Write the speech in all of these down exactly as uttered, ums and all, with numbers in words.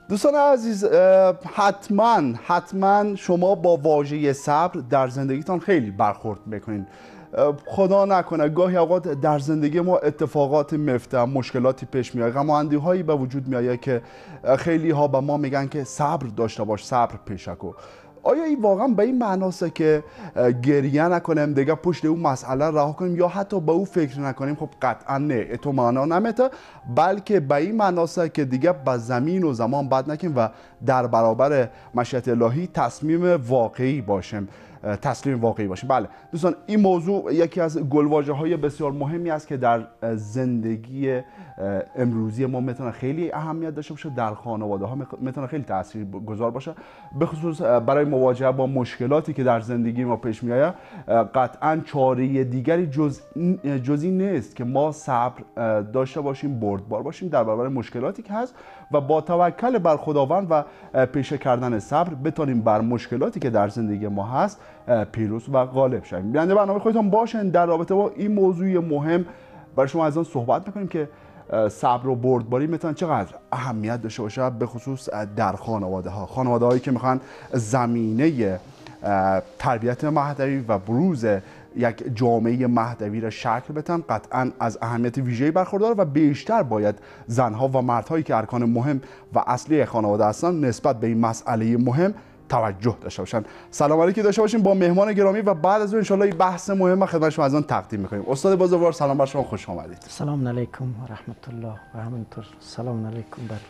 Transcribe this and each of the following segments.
دوستان عزیز، حتما حتما شما با واژه صبر در زندگیتان خیلی برخورد میکنین. خدا نکنه گاهی اوقات در زندگی ما اتفاقات میفته، مشکلاتی پیش میاد، غم و اندوهی هایی به وجود میاد که خیلی ها به ما میگن که صبر داشته باش، صبر پیشه کو. آیا این واقعا به این معناست که گریه نکنیم دیگه، پشت اون مسئله رها کنیم، یا حتی به او فکر نکنیم؟ خب قطعا نه، تو معنا نمیده، بلکه به این معناست که دیگه به زمین و زمان بد نکنیم و در برابر مشیت الهی تصمیم واقعی باشیم، تسلیم واقعی باشیم. بله دوستان، این موضوع یکی از گلواژه های بسیار مهمی است که در زندگی امروزی ما میتونه خیلی اهمیت داشته باشه، در خانواده ها میتونه خیلی تاثیرگذار باشه، به خصوص برای مواجهه با مشکلاتی که در زندگی ما پیش میآید. قطعا چاره دیگری جز جز این نیست که ما صبر داشته باشیم، بردبار باشیم در برابر مشکلاتی که هست و با توکل بر خداوند و پیشه کردن صبر بتونیم بر مشکلاتی که در زندگی ما هست پیروز و غالب شویم. بیننده برنامه خودتون باشین. در رابطه با این موضوع مهم برای شما از آن صحبت میکنیم که صبر و بردباری میتونه چقدر اهمیت داشته باشه، به خصوص در خانواده ها خانواده هایی که میخوان زمینه تربیت مهدوی و بروز یک جامعه مهدوی را شکل بدن. قطعا از اهمیت ویژه‌ای برخوردار و بیشتر باید زنها و مردهایی که ارکان مهم و اصلی خانواده هستند نسبت به این مسئله مهم توجه داشته باشن. سلام علیکم داشته باشیم با مهمان گرامی و بعد از اون ان شاء الله بحث مهم خدمت شما از آن تقدیم می‌کنیم. استاد بزرگوار سلام بر شما، خوش آمدید. سلام علیکم و رحمت الله و همینطور سلام علیکم بر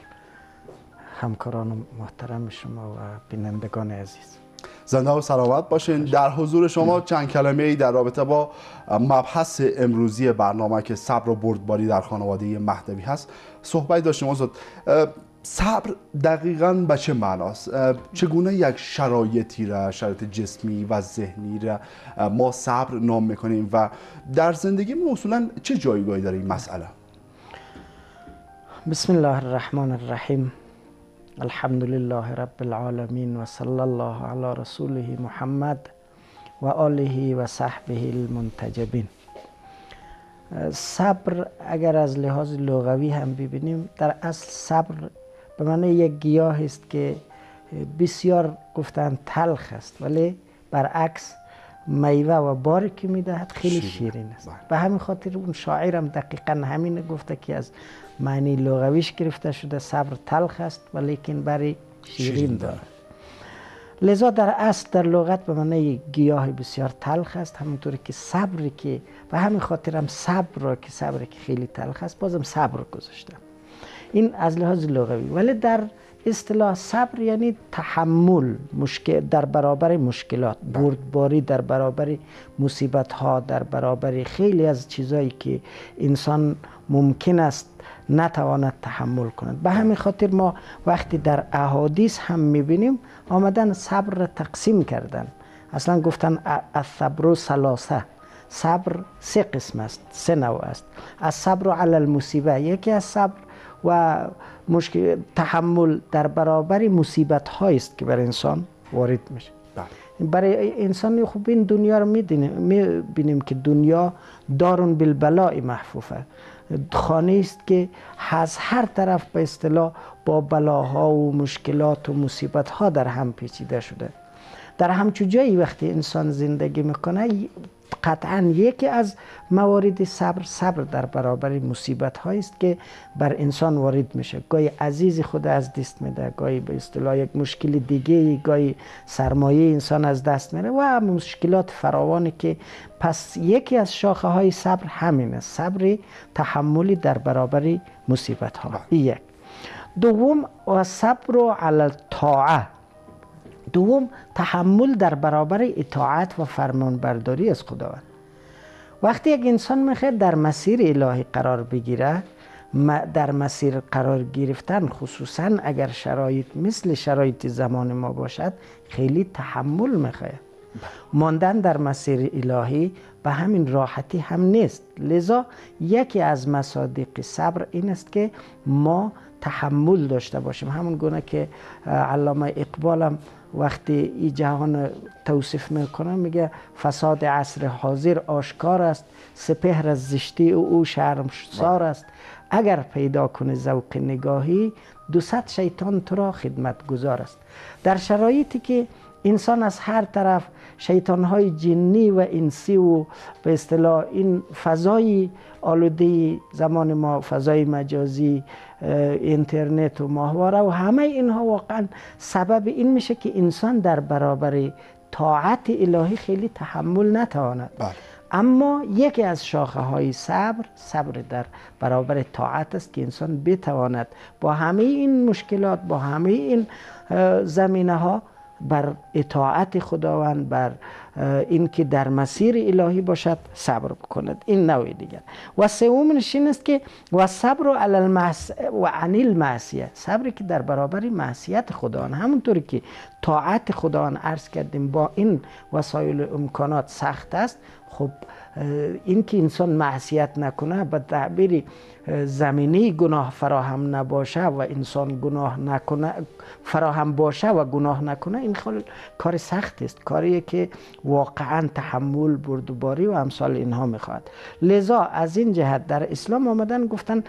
همکاران محترم شما و بینندگان عزیز. زنده و سلامت باشین. در حضور شما چند کلمه ای در رابطه با مبحث امروزی برنامه که صبر و بردباری در خانواده مهدوی هست صحبت داشتیم. استاد، صبر دقیقاً به چه معناست؟ چگونه یک شرایطی را، شرایط جسمی و ذهنی را ما صبر نام میکنیم و در زندگی ما اصولاً چه جایگاهی داره این مسئله؟ بسم الله الرحمن الرحیم. الحمد لله رب العالمین و صلی الله علی رسوله محمد و آله و صحبه المنتجبین. صبر اگر از لحاظ لغوی هم ببینیم، در اصل صبر به معنی یک گیاه است که بسیار گفتن تلخ است ولی برعکس میوه و باری که میدهد خیلی شیرین است. به همین خاطر اون شاعرم دقیقا همین گفته که از معنی لغویش گرفته شده صبر تلخ است ولیکن باری شیرین دارد. لذا در اصل در لغت به معنی گیاه بسیار تلخ است، همونطوری که صبری که به همین خاطر هم صبر را که صبری که خیلی تلخ است بازم صبر گذاشتم. این از لحاظ لغوی. ولی در اصطلاح صبر یعنی تحمل مشکل در برابر مشکلات، بردباری در برابر مصیبت ها، در برابر خیلی از چیزایی که انسان ممکن است نتواند تحمل کند. به همین خاطر ما وقتی در احادیث هم میبینیم آمدن صبر را تقسیم کردن. اصلا گفتن الصبر ثلاثه، صبر سه قسم است، سه نوع است. الصبر علی المصیبه، یکی از صبر و مشکل تحمل در برابر مصیبت هایی است که بر انسان وارد میشه. برای انسان خوب این دنیا رو میبینیم که دنیا دارون بالبلاء محفوفه، خانه است که از هر طرف به اصطلاح با بلاها و مشکلات و مصیبت ها در هم پیچیده شده. در همچون جایی وقتی انسان زندگی میکنه قطعا یکی از موارد صبر صبر در برابر مصیبت هایی است که بر انسان وارد میشه. گاهی عزیز خود از دست میده، گاهی به اصطلاح یک مشکل دیگه، گاهی سرمایه انسان از دست میره و مشکلات فراوانی که پس یکی از شاخه های صبر همین است، صبر تحملی در برابر مصیبت ها. یک. دوم و صبر علی الطاعه، دوم تحمل در برابر اطاعت و فرمانبرداری از خداوند. وقتی یک انسان میخواد در مسیر الهی قرار بگیره، در مسیر قرار گرفتن خصوصا اگر شرایط مثل شرایط زمان ما باشد خیلی تحمل میخواد. ماندن در مسیر الهی به همین راحتی هم نیست. لذا یکی از مصادیق صبر این است که ما تحمل داشته باشیم. همون گونه که علامه اقبال هم وقتی این جهان توصیف میکنه میگه فساد عصر حاضر آشکار است، سپهر از زشتی او او شرمسار است، اگر پیدا کنه ذوق نگاهی، دوصد شیطان تو را خدمت گذار است. در شرایطی که انسان از هر طرف شیطانهای جنی و انسی و به اصطلاح این فضای آلوده زمان ما، فضای مجازی، اینترنت و ماهواره و همه اینها واقعا سبب این میشه که انسان در برابر طاعت الهی خیلی تحمل نتواند. بله. اما یکی از شاخه های صبر، صبر در برابر طاعت است که انسان بتواند با همه این مشکلات، با همه این زمینه ها بر اطاعت خداوند، بر اینکه در مسیر الهی باشد صبر بکند. این نوع دیگر. و سومش این است که و صبر علی المعصیه و عن المعصیه، صبری که در برابر معصیت خداوند، همونطوری که طاعت خداوند عرض کردیم با این وسایل و امکانات سخت است. خب این که انسان معصیت نکنه، به تعبیر زمینه گناه فراهم نباشه و انسان گناه نکنه، فراهم باشه و گناه نکنه، این خیلی کار سخت است، کاریه که واقعا تحمل، بردباری و امثال اینها میخواد. لذا از این جهت در اسلام آمدن گفتن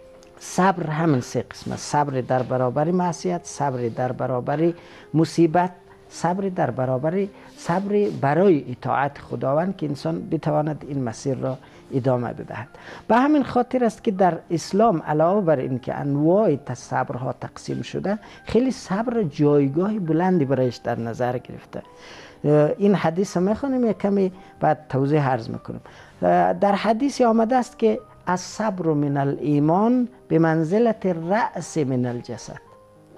صبر همین سه قسم است: صبر در برابر معصیت، صبر در برابر مصیبت، صبر در برابر صبر برای اطاعت خداوند که انسان بتواند این مسیر را ادامه بدهد. به همین خاطر است که در اسلام علاوه بر این که انواع صبرها تقسیم شده، خیلی صبر جایگاه بلندی برایش در نظر گرفته. این حدیث میخوانیم، یک کمی بعد توضیح عرض میکنم. در حدیث آمده است که الصبر من الایمان به منزلت رأس من الجسد.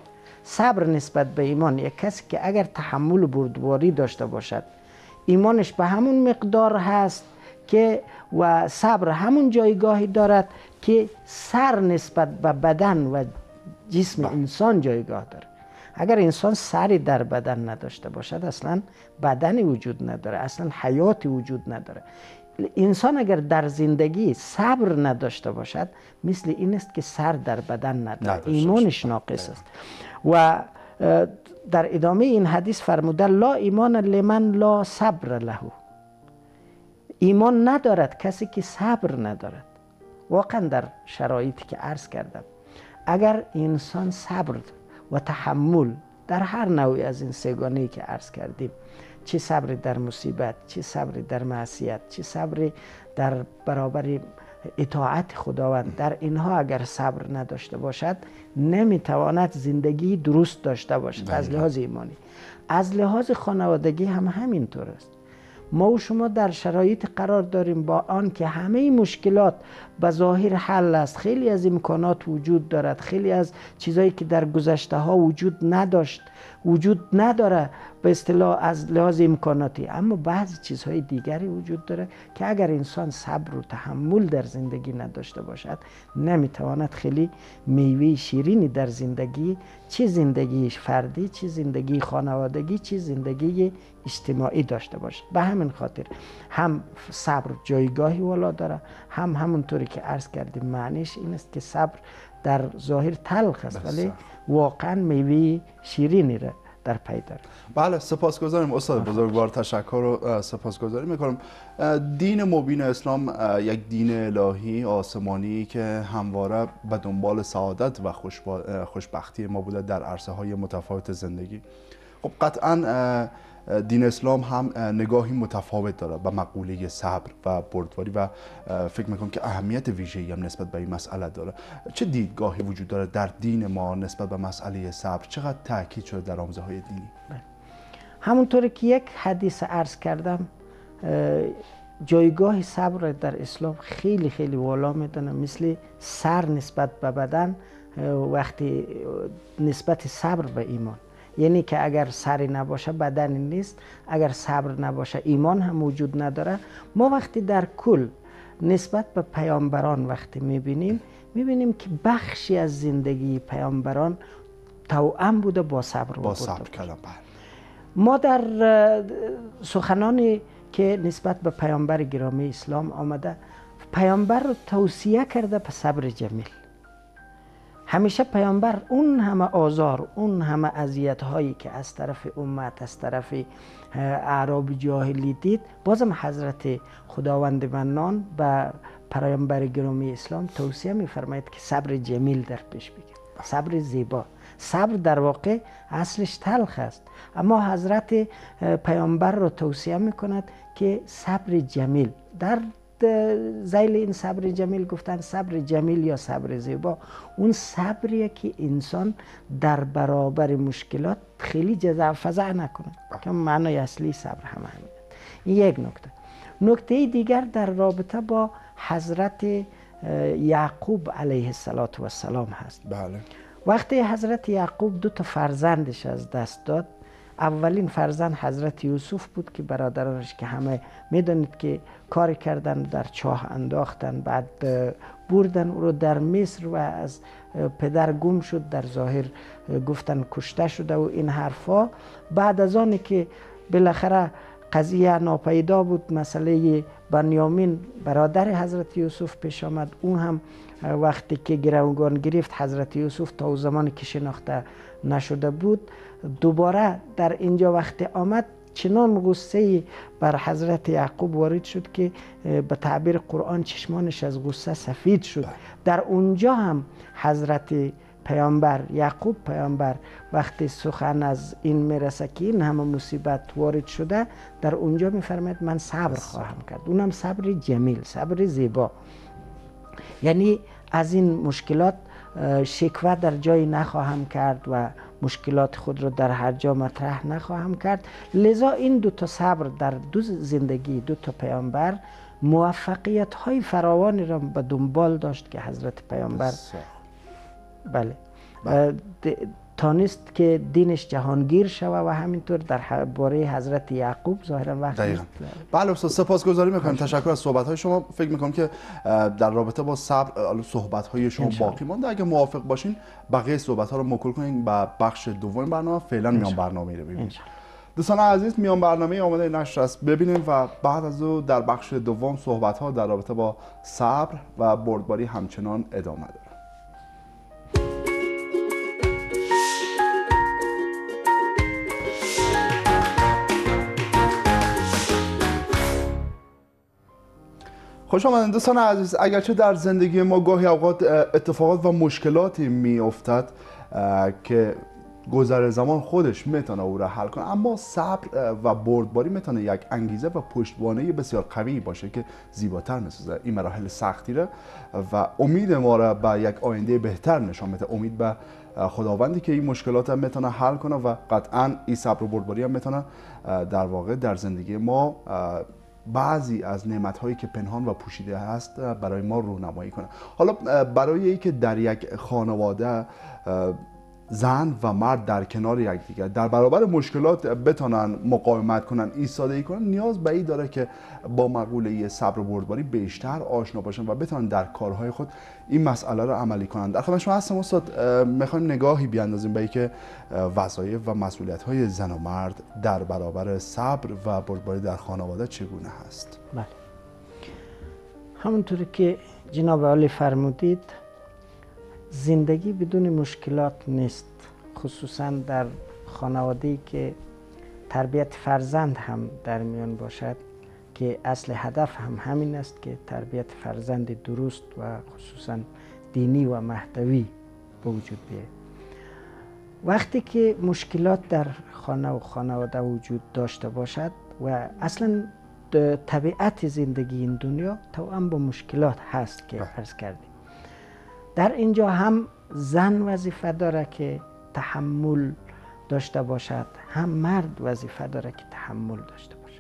صبر نسبت به ایمان، یک کسی که اگر تحمل و بردباری داشته باشد، ایمانش به همون مقدار هست که و صبر همون جایگاهی دارد که سر نسبت به بدن و جسم انسان جایگاه داره. اگر انسان سری در بدن نداشته باشد، اصلا بدنی وجود نداره، اصلا حیاتی وجود نداره. انسان اگر در زندگی صبر نداشته باشد، مثل این است که سر در بدن نداره، ایمانش ناقص است. و در ادامه این حدیث فرموده لا ایمان لمن لا صبر له، ایمان ندارد کسی که صبر ندارد. واقعا در شرایطی که عرض کردم، اگر انسان صبر و تحمل در هر نوعی از این سگانه‌ای که عرض کردیم، چه صبر در مصیبت، چه صبر در معصیت، چه صبر در برابر اطاعت خداوند، در اینها اگر صبر نداشته باشد، نمیتواند زندگی درست داشته باشد. از لحاظ ایمانی، از لحاظ خانوادگی هم همینطور است. ما و شما در شرایط قرار داریم با آن که همه مشکلات به ظاهر حل است، خیلی از امکانات وجود دارد، خیلی از چیزایی که در گذشته ها وجود نداشت وجود نداره به اصطلاح از لحاظ امکاناتی، اما بعضی چیزهای دیگری وجود داره که اگر انسان صبر و تحمل در زندگی نداشته باشد، نمیتواند خیلی میوه شیرینی در زندگی، چه زندگی فردی، چه زندگی خانوادگی، چه زندگی اجتماعی داشته باشد. به همین خاطر هم صبر جایگاهی والا داره، هم همونطوری که عرض کردیم معنیش این است که صبر در ظاهر تلخ است ولی واقعا میوه شیرینی را در پی داره. بله، سپاسگزاریم استاد بزرگوار، تشکر و سپاسگزاری میکنم. دین مبین اسلام یک دین الهی آسمانی که همواره به دنبال سعادت و خوشبختی ما بوده در عرصه های متفاوت زندگی. خب قطعا دین اسلام هم نگاهی متفاوت داره به مقوله صبر و بردباری و فکر میکنم که اهمیت ویژه‌ای هم نسبت به این مسئله داره. چه دیدگاهی وجود داره در دین ما نسبت به مسئله صبر؟ چقدر تاکید شده در آموزه های دینی؟ همونطوری که یک حدیث عرض کردم، جایگاه صبر در اسلام خیلی خیلی والا میدونه، مثل سر نسبت به بدن وقتی نسبت صبر به ایمان. یعنی که اگر سری نباشه بدنی نیست، اگر صبر نباشه ایمان هم وجود نداره. ما وقتی در کل نسبت به پیامبران وقتی میبینیم میبینیم که بخشی از زندگی پیامبران توأم بوده با صبر و با صبر کردن. ما در سخنانی که نسبت به پیامبر گرامی اسلام آمده، پیامبر رو توصیه کرده به صبر جمیل. همیشه پیامبر اون همه آزار، اون همه اذیت هایی که از طرف امت، از طرف اعراب جاهلی دید، بازم حضرت خداوند منان به پیامبر گرامی اسلام توصیه می‌فرماید که صبر جمیل در پیش بگیر، صبر زیبا. صبر در واقع اصلش تلخ است، اما حضرت پیامبر رو توصیه می‌کند که صبر جمیل. در ذیل این صبر جمیل گفتن صبر جمیل یا صبر زیبا، اون صبریه که انسان در برابر مشکلات خیلی جزع فزع نکنه که معنای اصلی صبر هم همینه. این یک نکته. نکته دیگر در رابطه با حضرت یعقوب علیه السلام هست. بله. وقتی حضرت یعقوب دو تا فرزندش از دست داد، اولین فرزند حضرت یوسف بود که برادرانش که همه میدونید که کار کردن در چاه انداختن، بعد بردن او رو در مصر و از پدر گم شد، در ظاهر گفتن کشته شده و این حرفا. بعد از آنی که بالاخره قضیه ناپیدا بود، مسئله بنیامین برادر حضرت یوسف پیش آمد، اون هم وقتی که گروگان گرفت حضرت یوسف تا او زمانی که شناخته نشده بود، دوباره در اینجا وقتی آمد چنان غصه بر حضرت یعقوب وارد شد که به تعبیر قرآن چشمانش از غصه سفید شد. در اونجا هم حضرت پیامبر یعقوب پیامبر وقتی سخن از این میرسه که این همه مصیبت وارد شده، در اونجا میفرماید من صبر خواهم کرد، اونم صبر جمیل، صبر زیبا. یعنی از این مشکلات شکوه در جایی نخواهم کرد و مشکلات خود را در هر جا مطرح نخواهم کرد. لذا این دو تا صبر در دو زندگی دو تا پیامبر موفقیت های فراوانی را به دنبال داشت که حضرت پیامبر بله, بله. تانست که دینش جهانگیر شوه و همینطور در باره حضرت یعقوب ظاهرا وقت دقیقاً. بله استاد سپاسگزاری میکنم، تشکر از صحبت های شما. فکر میکنم که در رابطه با صبر صحبت های شما باقی مانده. اگه موافق باشین بقیه صحبت ها رو موکول کنیم به بخش دوم برنامه. فعلا میان برنامه رو ببینیم. دوستان عزیز، میان برنامه آماده نشر است ببینیم و بعد از او در بخش دوم صحبت ها در رابطه با صبر و بردباری همچنان ادامه داره. خوش آمدید دوستان عزیز. اگرچه در زندگی ما گاهی اوقات اتفاقات و مشکلاتی می افتد که گذر زمان خودش میتونه او را حل کنه، اما صبر و بردباری میتونه یک انگیزه و پشتوانه بسیار قوی باشه که زیباتر میسازه این مراحل سختی را و امید ما را به یک آینده بهتر نشان میده. امید به خداوندی که این مشکلات هم میتونه حل کنه و قطعا این صبر و بردباری هم میتونه در واقع در زندگی ما بعضی از نعمت‌هایی که پنهان و پوشیده هست برای ما رونمایی کنه. حالا برای اینکه در یک خانواده زن و مرد در کنار یکدیگر در برابر مشکلات بتونن مقاومت کنن، ایستادگی کنن، نیاز به این داره که با مقوله صبر و بردباری بیشتر آشنا باشن و بتونن در کارهای خود این مسئله رو عملی کنن. در خدمت شما هستم استاد. میخوایم نگاهی بیاندازیم به اینکه وظایف و مسئولیت‌های زن و مرد در برابر صبر و بردباری در خانواده چگونه هست. بله، همونطوری که جناب عالی فرمودید، زندگی بدون مشکلات نیست، خصوصا در خانواده‌ای که تربیت فرزند هم در میان باشد که اصل هدف هم همین است که تربیت فرزند درست و خصوصا دینی و مهدوی به وجود بیاید. وقتی که مشکلات در خانه و خانواده وجود داشته باشد و اصلا طبیعت زندگی این دنیا توأم با مشکلات هست که عرض کردیم، در اینجا هم زن وظیفه داره که تحمل داشته باشد، هم مرد وظیفه داره که تحمل داشته باشد.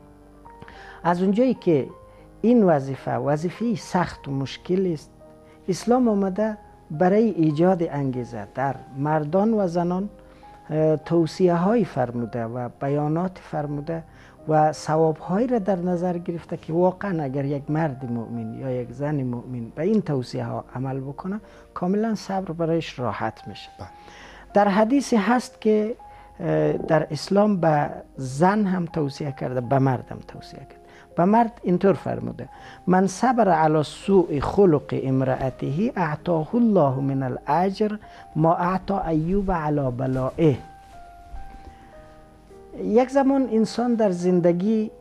از اونجایی که این وظیفه وظیفه سخت و مشکل است، اسلام آمده برای ایجاد انگیزه در مردان و زنان توصیه های فرموده و بیانات فرموده و ثواب هایی را در نظر گرفته که واقعا اگر یک مرد مؤمن یا یک زن مؤمن به این توصیه ها عمل بکنه کاملا صبر برایش راحت میشه. در حدیثی هست که در اسلام به زن هم توصیه کرده، به مرد هم توصیه کرده. به مرد اینطور فرموده: من صبر علی سوء خلق امرأته اعطاه الله من الاجر ما اعطى ایوب علی بلائه. یک زمان انسان در زندگی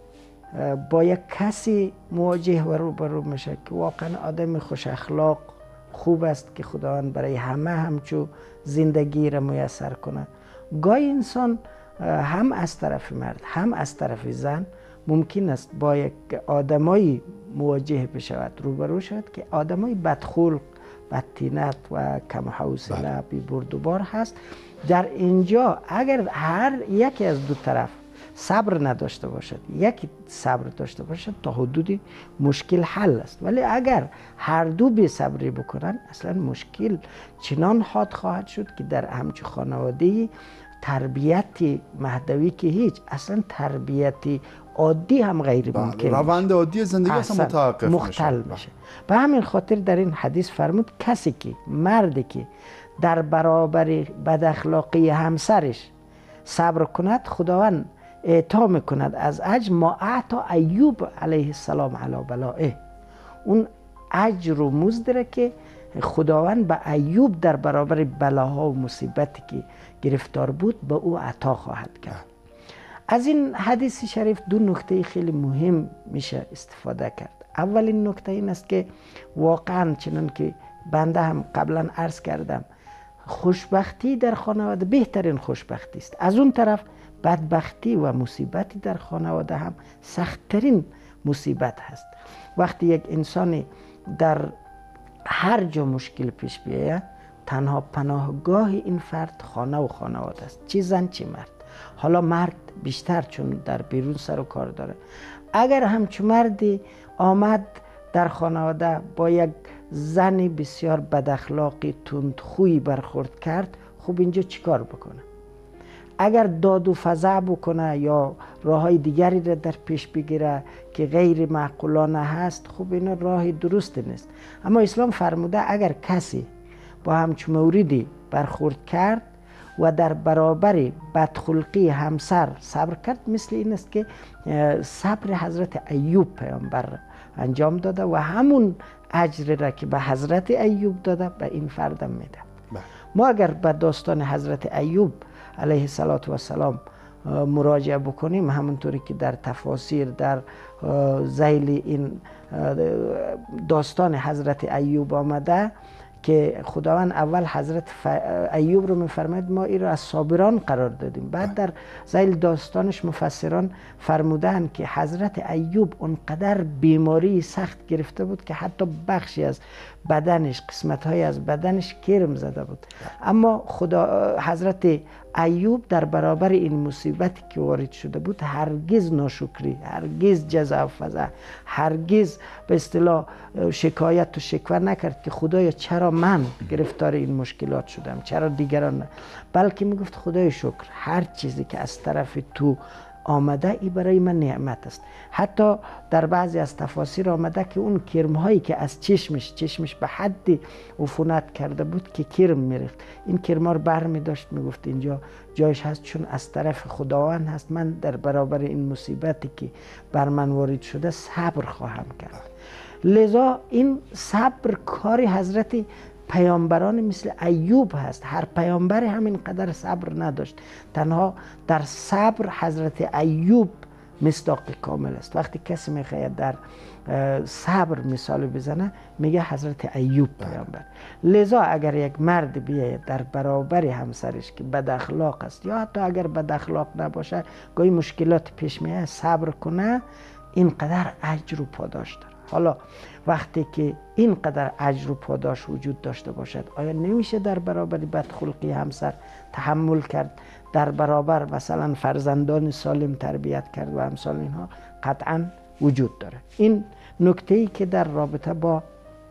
با یک کسی مواجه و روبرو میشه که واقعا آدم خوش اخلاق خوب است که خداوند برای همه همچو زندگی را میسر کنه. گاهی انسان هم از طرف مرد هم از طرف زن ممکن است با یک آدمایی مواجه بشود، روبرو شود که آدمای بدخلق، بدطینت و کم حوصله، بی برد و بار هست. در اینجا اگر هر یکی از دو طرف صبر نداشته باشد، یکی صبر داشته باشد، تا حدودی مشکل حل است. ولی اگر هر دو بی صبری بکنن اصلا مشکل چنان حاد خواهد شد که در همچون خانواده تربیت مهدوی که هیچ، اصلا تربیت عادی هم غیر ممکن، روند عادی زندگی اصلا متوقف مختل میشه. به همین خاطر در این حدیث فرمود کسی که مردی که در برابر بد اخلاقی همسرش صبر کند، خداوند اعطا میکند از اجر ما اعطا ایوب علیه السلام علی بلائه. اون اجر و مزد که خداوند به ایوب در برابر بلاها و مصیبتی که گرفتار بود به او عطا خواهد کرد. از این حدیث شریف دو نکته خیلی مهم میشه استفاده کرد. اولین نکته این است که واقعا چنان که بنده هم قبلا عرض کردم، خوشبختی در خانواده بهترین خوشبختی است. از اون طرف بدبختی و مصیبتی در خانواده هم سختترین مصیبت هست. وقتی یک انسان در هر جا مشکل پیش بیاید، تنها پناهگاه این فرد خانه و خانواده است، چه زن چه مرد. حالا مرد بیشتر چون در بیرون سر و کار داره. اگر همچون مردی آمد در خانواده با یک زن بسیار بداخلاقی تندخویی برخورد کرد، خب اینجا چیکار بکنه؟ اگر داد و فضع بکنه یا راه های دیگری را در پیش بگیره که غیر معقولانه هست، خب اینا راه درست نیست. اما اسلام فرموده اگر کسی با همچون موردی برخورد کرد و در برابر بدخلقی همسر صبر کرد، مثل این است که صبر حضرت ایوب پیامبر انجام داده و همون اجر را که به حضرت ایوب داده به این فردم میده. ما اگر به داستان حضرت ایوب علیه السلام مراجعه بکنیم، همونطوری که در تفاسیر در ذیل این داستان حضرت ایوب آمده که خداوند اول حضرت ایوب رو میفرماید ما این رو از صابران قرار دادیم. بعد در ذیل داستانش مفسران فرمودن که حضرت ایوب اونقدر بیماری سخت گرفته بود که حتی بخشی از بدنش، قسمت‌های از بدنش کرم زده بود. اما خدا حضرت ایوب در برابر این مصیبتی که وارد شده بود هرگز ناشکری، هرگز جزع و فضع، هرگز به اصطلاح شکایت و شکوه نکرد که خدایا چرا من گرفتار این مشکلات شدم، چرا دیگران نه، بلکه میگفت خدای شکر، هر چیزی که از طرف تو آمده ای برای من نعمت است. حتی در بعضی از تفاسیر آمده که اون کرم هایی که از چشمش چشمش به حد عفونت کرده بود که کرم میریخت، این کرم ها رو بر می داشت میگفت اینجا جایش هست چون از طرف خداوند هست، من در برابر این مصیبتی که بر من وارد شده صبر خواهم کرد. لذا این صبر کار حضرت پیامبران مثل ایوب هست. هر پیامبر همین قدر صبر نداشت، تنها در صبر حضرت ایوب مصداق کامل است. وقتی کسی میخواید در صبر مثال بزنه میگه حضرت ایوب پیامبر. لذا اگر یک مرد بیاید در برابر همسرش که بد اخلاق است یا حتی اگر بد اخلاق نباشه گاهی مشکلات پیش میاد، صبر کنه، اینقدر اجر و پاداش داره. حالا وقتی که اینقدر اجر و پاداش وجود داشته باشد، آیا نمیشه در برابر بدخلقی همسر تحمل کرد؟ در برابر مثلا فرزندان سالم تربیت کرد و امثال اینها قطعا وجود داره. این نکته‌ای که در رابطه با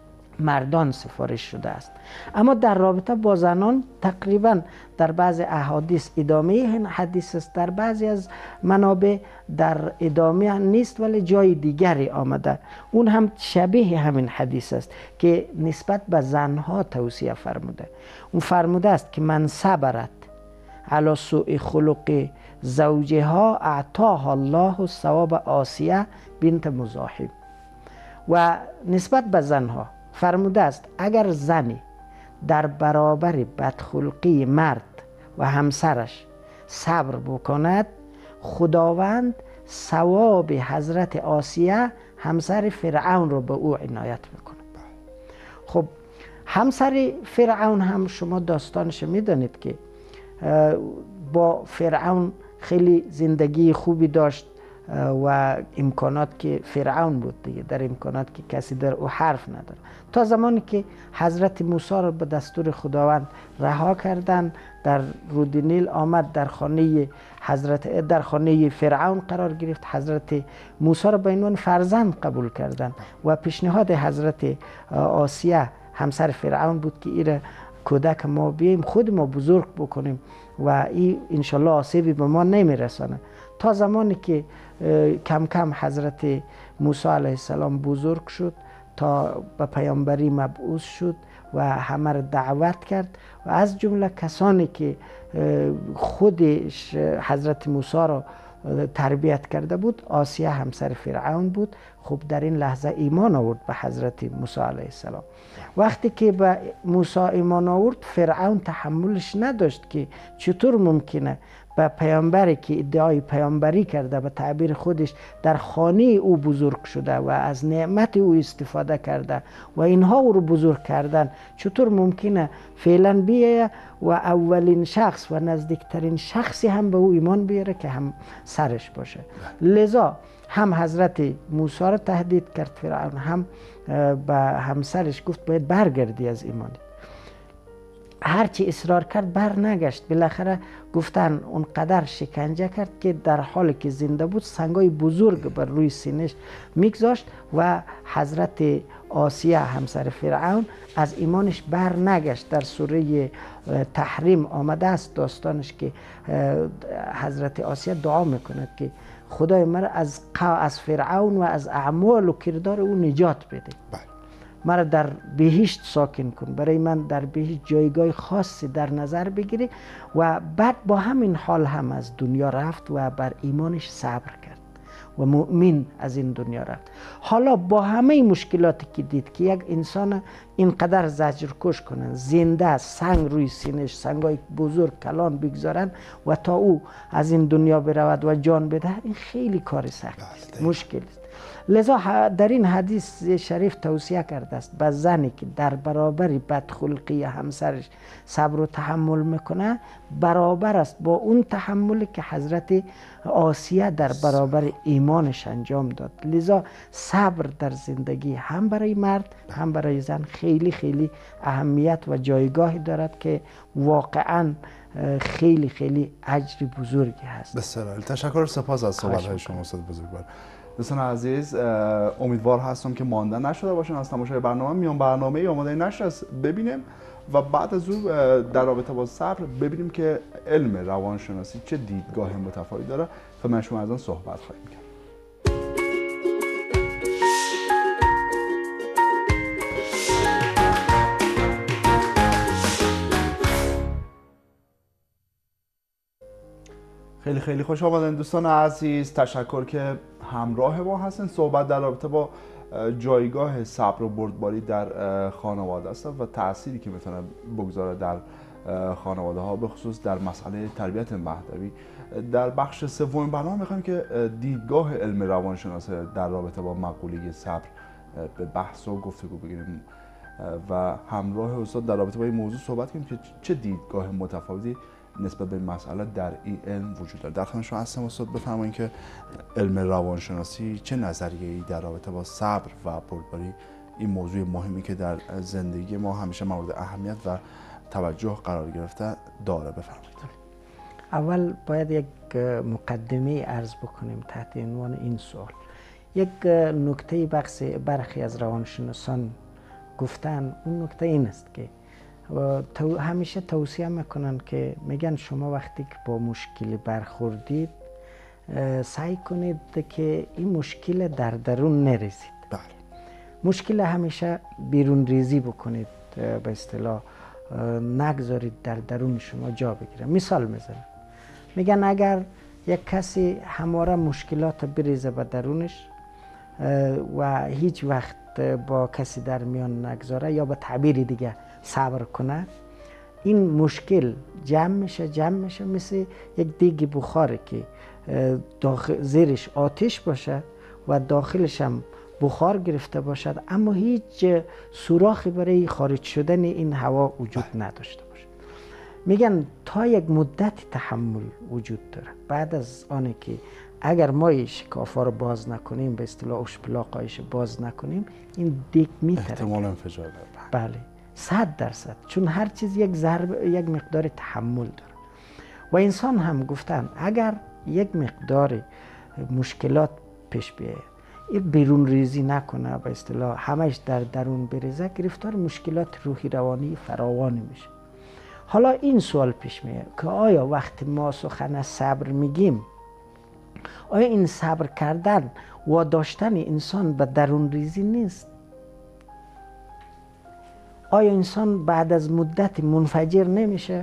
مردان سفارش شده است. اما در رابطه با زنان تقریبا در بعض احادیث ادامه این حدیث است، در بعضی از منابع در ادامه نیست ولی جای دیگری آمده. اون هم شبیه همین حدیث است که نسبت به زنها توصیه فرموده. اون فرموده است که من صبرت علی سوء خلق زوجها اعطاها الله ثواب آسیه بنت مزاحم. و نسبت به زنها فرموده است اگر زنی در برابر بدخلقی مرد و همسرش صبر بکند، خداوند ثواب حضرت آسیه همسر فرعون رو به او عنایت میکنه. خب همسر فرعون هم شما داستانش میدانید که با فرعون خیلی زندگی خوبی داشت و امکانات که فرعون بود دیگه، در امکانات که کسی در او حرف نداره، تا زمانی که حضرت موسی را به دستور خداوند رها کردن، در رود نیل آمد، در خانه حضرت در خانه فرعون قرار گرفت. حضرت موسی را به عنوان فرزند قبول کردند و پیشنهاد حضرت آسیه همسر فرعون بود که ایره کودک ما بیاییم خود ما بزرگ بکنیم و این انشالله آسیبی به ما نمیرسانه. تا زمانی که کم کم حضرت موسی علیه السلام بزرگ شد، تا به پیامبری مبعوث شد و همه را دعوت کرد و از جمله کسانی که خودش حضرت موسی را تربیت کرده بود آسیه همسر فرعون بود. خب در این لحظه ایمان آورد به حضرت موسی علیه السلام. وقتی که به موسی ایمان آورد، فرعون تحملش نداشت که چطور ممکنه به پیامبری که ادعای پیامبری کرده به تعبیر خودش در خانه او بزرگ شده و از نعمت او استفاده کرده و اینها او رو بزرگ کردن، چطور ممکنه فعلا بیایه و اولین شخص و نزدیکترین شخصی هم به او ایمان بیاره که هم سرش باشه. لذا هم حضرت موسی را تهدید کرد فرعون، هم به همسرش گفت باید برگردی از ایمانی. هرچی اصرار کرد بر نگشت. بالاخره گفتن اونقدر شکنجه کرد که در حالی که زنده بود سنگای بزرگ بر روی سینه‌اش میگذاشت و حضرت آسیه همسر فرعون از ایمانش بر نگشت. در سوره تحریم آمده است داستانش که حضرت آسیه دعا میکند که خدای مرا از از فرعون و از اعمال و کردار او نجات بده، مرا در بهشت ساکن کن، برای من در بهشت جایگاه خاصی در نظر بگیری. و بعد با همین حال هم از دنیا رفت و بر ایمانش صبر کرد و مؤمن از این دنیا رفت. حالا با همه مشکلاتی که دید که یک انسان اینقدر زجرکش کنن، زنده سنگ روی سینه‌اش، سنگای بزرگ کلان بگذارن و تا او از این دنیا برود و جان بده، این خیلی کار سخت است، مشکل است. لذا در این حدیث شریف توصیه کرده است به زنی که در برابر بدخلقی همسرش صبر و تحمل میکنه برابر است با اون تحملی که حضرت آسیه در برابر ایمانش انجام داد. لذا صبر در زندگی هم برای مرد هم برای زن خیلی خیلی اهمیت و جایگاهی دارد که واقعا خیلی خیلی اجر بزرگی هست. بسیار تشکر، سپاس از صحبت‌های شما استاد بزرگوار. دوستان عزیز، امیدوار هستم که مانده نشده باشن از تماشای برنامه. میان برنامه آماده نشر است ببینیم و بعد از اون در رابطه با صبر ببینیم که علم روانشناسی چه دیدگاه متفاوتی داره و من شما از آن صحبت خواهیم کرد. خیلی خیلی خوش آمدین دوستان عزیز. تشکر که همراه ما هستین. صحبت در رابطه با جایگاه صبر و بردباری در خانواده است و تأثیری که میتونه بگذاره در خانواده ها، به خصوص در مسئله تربیت مهدوی. در بخش سوم برنامه میخوایم که دیدگاه علم روانشناسی در رابطه با مقوله صبر به بحث و گفتگو بگیریم و همراه استاد در رابطه با این موضوع صحبت کنیم که چه دیدگاه متفاوتی نسبت به این مسئله در این علم وجود داره. در خدمت شما هستم استاد، بفرمایید که علم روانشناسی چه نظریه‌ای در رابطه با صبر و بردباری، این موضوع مهمی که در زندگی ما همیشه مورد اهمیت و توجه قرار گرفته داره، بفرمایید. اول باید یک مقدمه عرض بکنیم تحت عنوان این سوال. یک نکته بخش برخی از روانشناسان گفتن، اون نکته این است که و تو همیشه توصیه میکنن که میگن شما وقتی که با مشکلی برخوردید سعی کنید که این مشکل در درون نریزید. بله. مشکل همیشه بیرون ریزی بکنید، به اصطلاح نگذارید در درون شما جا بگیره. مثال میزنم، میگن اگر یک کسی همواره مشکلات بریزه به درونش و هیچ وقت با کسی در میان نگذاره یا به تعبیر دیگه صبر کنه، این مشکل جمع میشه جمع میشه مثل یک دیگ بخاره که داخل زیرش آتش باشه و داخلش هم بخار گرفته باشد، اما هیچ سوراخی برای خارج شدن این هوا وجود نداشته باشه. میگن تا یک مدت تحمل وجود داره. بعد از آنه که اگر ما شکافا رو باز نکنیم، به اصطلاح اشپلاقایش باز نکنیم، این دیگ میترکه، احتمال انفجار داره. بله، صد درصد. چون هر چیز یک ضرب، یک مقدار تحمل داره. و انسان هم گفتن اگر یک مقدار مشکلات پیش بیاید، این بیرون ریزی نکنه، به اصطلاح همش در درون بریزه، گرفتار مشکلات روحی روانی فراوانی میشه. حالا این سوال پیش میاد که آیا وقتی ما سخن صبر میگیم، آیا این صبر کردن و داشتن انسان به درون ریزی نیست؟ آیا انسان بعد از مدت منفجر نمیشه؟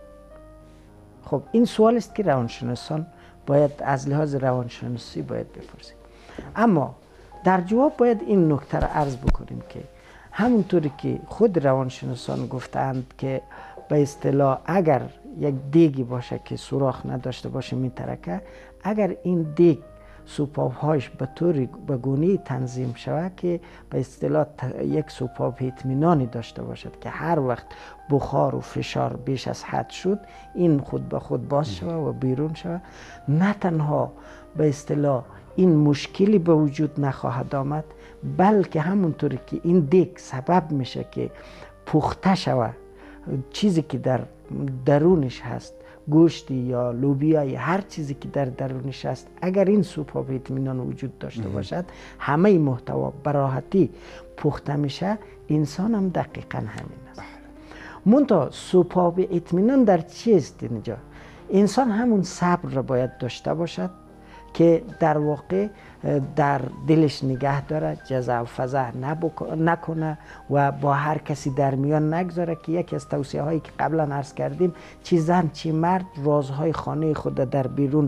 خب این سوال است که روانشناسان باید از لحاظ روانشناسی باید بپرسیم. اما در جواب باید این نکته را عرض بکنیم که همونطوری که خود روانشناسان گفتند که به اصطلاح اگر یک دیگی باشه که سوراخ نداشته باشه میترکه، اگر این دیگ سوپاب‌هاش به طوری به گونه‌ای تنظیم شود که به اصطلاح یک سوپاب اطمینانی داشته باشد که هر وقت بخار و فشار بیش از حد شد، این خود به خود باز شود و بیرون شود، نه تنها به اصطلاح این مشکلی به وجود نخواهد آمد، بلکه همونطوری که این دیگ سبب میشه که پخته شود چیزی که در درونش هست، گوشتی یا لوبیا یا هر چیزی که در درونش هست، اگر این سوپاب اطمینان وجود داشته باشد، همه محتوا به راحتی پخته میشه. انسان هم دقیقا همین است. منتها سوپاب اطمینان در چی است اینجا؟ انسان همون صبر را باید داشته باشد که در واقع در دلش نگه داره، جزع و فضع نکنه و با هر کسی در میان نگذاره، که یکی از توصیه هایی که قبلا عرض کردیم، چی زن چی مرد رازهای خانه خود در بیرون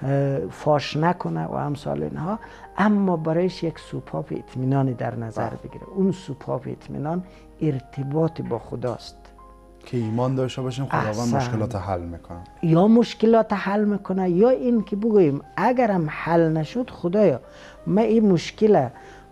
فاش نکنه و امثال اینها، اما برایش یک سوپاب اطمینانی در نظر بگیره. اون سوپاب اطمینان ارتباط با خداست که ایمان داشته باشیم خداوند مشکلات حل میکنه، یا مشکلات حل میکنه، یا این که بگوییم اگرم حل نشد، خدایا من این مشکل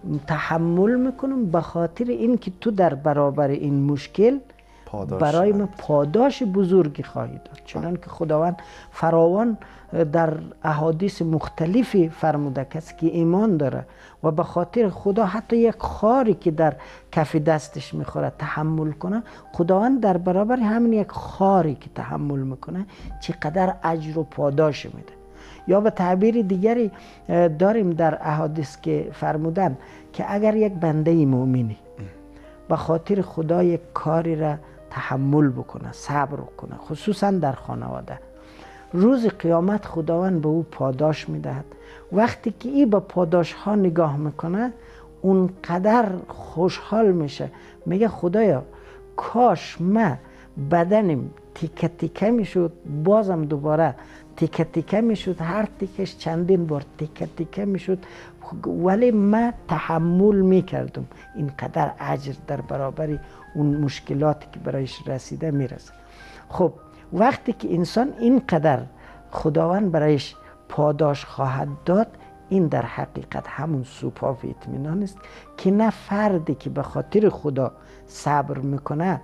تحمل میکنم به خاطر این که تو در برابر این مشکل برای من پاداش بزرگی خواهی داد. چنان که خداوند فراوان در احادیث مختلفی فرموده کسی که ایمان داره و به خاطر خدا حتی یک خاری که در کف دستش میخوره تحمل کنه، خداوند در برابر همین یک خاری که تحمل میکنه چقدر اجر و پاداش میده. یا به تعبیر دیگری داریم در احادیث که فرمودن که اگر یک بنده مؤمنی به خاطر خدا یک کاری را تحمل بکنه، صبر کنه، خصوصا در خانواده، روز قیامت خداوند به او پاداش میدهد. وقتی که این به پاداش ها نگاه میکنه، اونقدر خوشحال میشه، میگه خدایا کاش من بدنم تیکه تیکه میشد، بازم دوباره تیکه تیکه میشد، هر تیکش چندین بار تیکه تیکه میشد، ولی من تحمل میکردم. اینقدر اجر در برابر اون مشکلاتی که برایش رسیده میرسه. خب وقتی که انسان اینقدر خداوند برایش پاداش خواهد داد، این در حقیقت همون سوپاب اطمینان است که نه فردی که به خاطر خدا صبر میکنه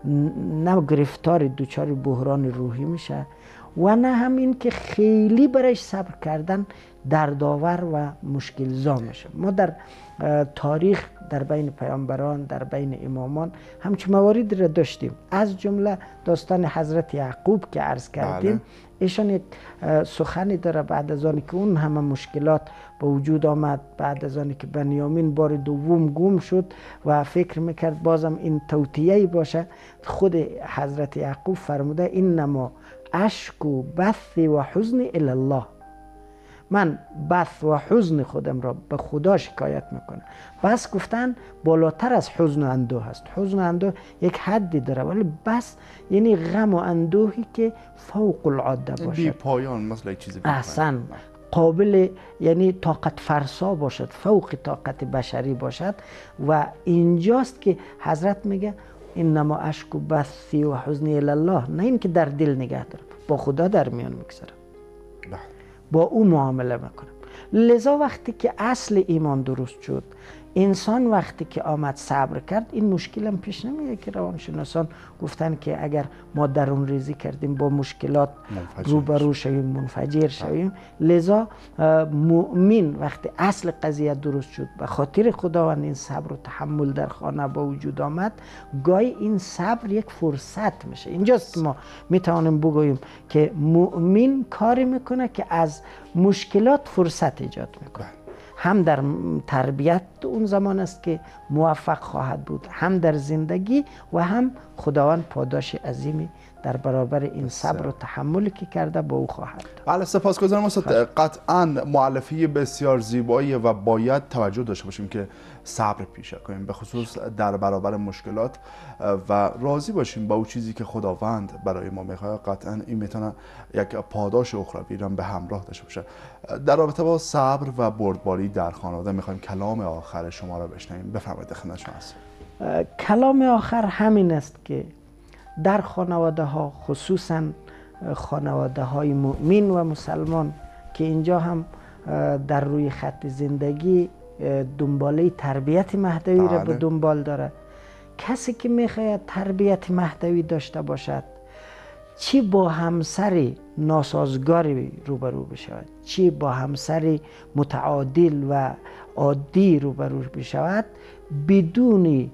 نه گرفتار دوچار بحران روحی میشه و نه همین که خیلی برایش صبر کردن دردآور و مشکل زا میشه. ما در تاریخ در بین پیامبران، در بین امامان همچون مواردی را داشتیم، از جمله داستان حضرت یعقوب که عرض کردیم. ایشان یک سخنی داره بعد از آنی که اون همه مشکلات به وجود آمد، بعد از آنی که بنیامین بار دوم گم شد و فکر میکرد بازم این توطیه‌ای باشه، خود حضرت یعقوب فرموده اینما اشکو بثی و حزن الی الله، من بث و حزن خودم را به خدا شکایت میکنم. بس گفتن بالاتر از حزن و اندوه هست. حزن و اندوه یک حدی داره، ولی بس یعنی غم و اندوهی که فوق العاده باشد، بی پایان، مثلا چیزی بی احسن قابل یعنی طاقت فرسا باشد، فوق طاقت بشری باشد. و اینجاست که حضرت میگه انما اشکو بثی و حزنی الی الله، نه این که در دل نگه داره، با خدا در میان میگذاره. با او معامله میکنم. لذا وقتی که اصل ایمان درست شد، انسان وقتی که آمد صبر کرد، این مشکل هم پیش نمیاد که روانشناسان گفتن که اگر ما درون ریزی کردیم با مشکلات روبرو شویم، منفجر شویم. لذا مؤمن وقتی اصل قضیه درست شد، به خاطر خداوند این صبر و تحمل در خانه با وجود آمد، گاهی این صبر یک فرصت میشه. اینجاست که ما میتوانیم بگوییم که مؤمن کاری میکنه که از مشکلات فرصت ایجاد میکنه. هم در تربیت اون زمان است که موفق خواهد بود، هم در زندگی، و هم خداوند پاداش عظیمی در برابر این صبر و تحملی که کرده با او خواهد داد. بله، سپاسگزارم استاد. قطعا مؤلفه بسیار زیبایی و باید توجه داشته باشیم که صبر پیشه کنیم، به خصوص در برابر مشکلات، و راضی باشیم با اون چیزی که خداوند برای ما میخواد. قطعا این میتونه یک پاداش اخروی را به همراه داشته باشه. در رابطه با صبر و بردباری در خانواده میخوایم کلام آخر شما را بشنویم. بفرمایید، خدمت شما هستم. کلام آخر همین است که در خانواده ها، خصوصا خانواده های مؤمن و مسلمان که اینجا هم در روی خط زندگی دنباله تربیت مهدوی را به دنبال داره، کسی که میخواید تربیت مهدوی داشته باشد، چی با همسر ناسازگاری روبرو بشود، چی با همسر متعادل و عادی روبرو بشود، بدون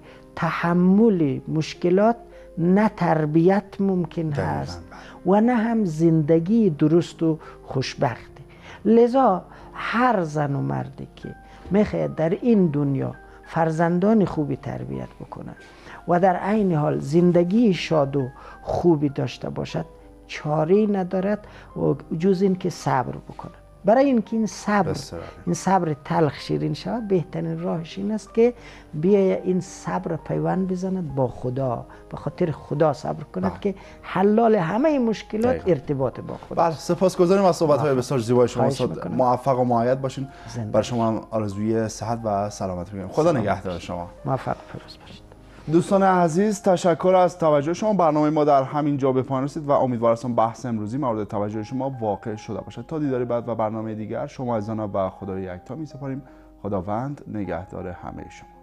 تحمل مشکلات نه تربیت ممکن هست و نه هم زندگی درست و خوشبختی. لذا هر زن و مردی که میخواید در این دنیا فرزندان خوبی تربیت بکنه و در عین حال زندگی شاد و خوبی داشته باشد، چاره‌ای ندارد جز این که صبر بکنه. برای اینکه این صبر این صبر تلخ شیرین شود، بهترین راهش این است که بیاید این صبر پیوند بزند با خدا، به خاطر خدا صبر کند که حلال همه مشکلات دقیقا. ارتباط با خدا. بله، سپاسگزاریم از صحبت‌های بسیار زیبای شما استاد. موفق و مؤید باشین. برای شما آرزوی صحت و سلامتی می‌کنم. خدا نگهدار شما. موفق پیروز باشید. دوستان عزیز، تشکر از توجه شما. برنامه ما در همین جا به پایان رسید و امیدوارم بحث امروزی مورد توجه شما واقع شده باشد. تا دیدار بعد و برنامه دیگر، شما عزیزان و خدای یکتا می‌سپاریم. خداوند نگهدار همه شما.